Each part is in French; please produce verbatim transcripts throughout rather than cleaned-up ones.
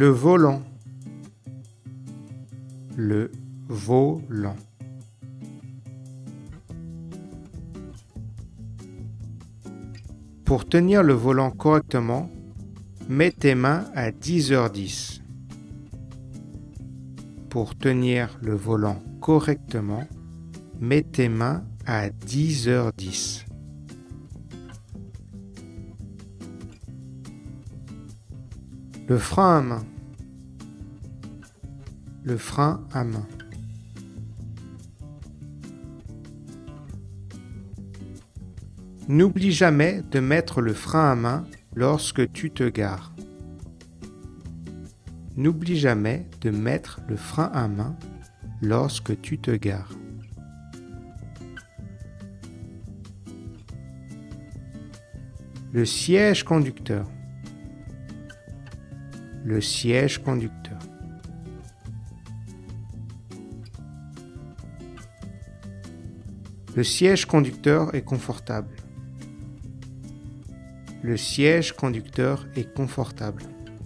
Le volant. Le volant. Pour tenir le volant correctement, mets tes mains à dix heures dix. Pour tenir le volant correctement, mets tes mains à dix heures dix. Le frein à main. Le frein à main. N'oublie jamais de mettre le frein à main lorsque tu te gares. N'oublie jamais de mettre le frein à main lorsque tu te gares. Le siège conducteur. Le siège conducteur. Le siège conducteur est confortable. Le siège conducteur est confortable.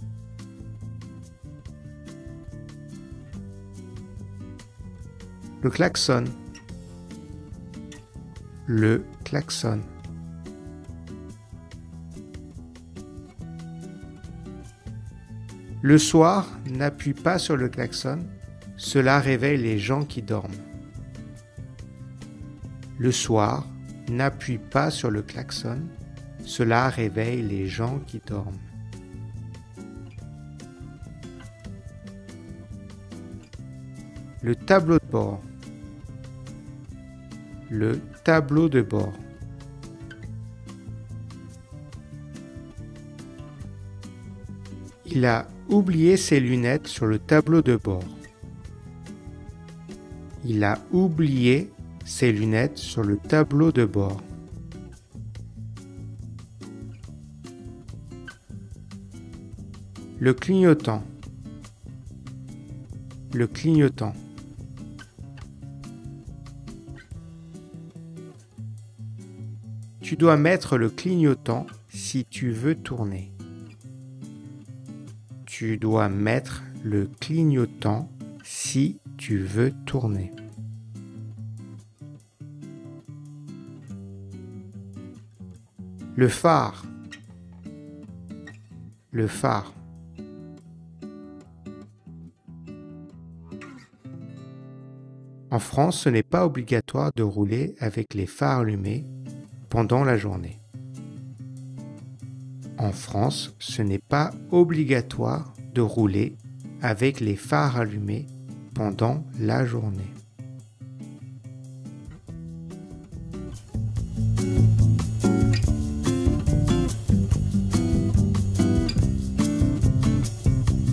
Le klaxon. Le klaxon. Le soir, n'appuie pas sur le klaxon, cela réveille les gens qui dorment. Le soir, n'appuie pas sur le klaxon, cela réveille les gens qui dorment. Le tableau de bord. Le tableau de bord. Il a oublié ses lunettes sur le tableau de bord. Il a oublié ses lunettes sur le tableau de bord. Le clignotant. Le clignotant. Tu dois mettre le clignotant si tu veux tourner. Tu dois mettre le clignotant si tu veux tourner. Le phare. Le phare. En France, ce n'est pas obligatoire de rouler avec les phares allumés pendant la journée. En France, ce n'est pas obligatoire de rouler avec les phares allumés pendant la journée.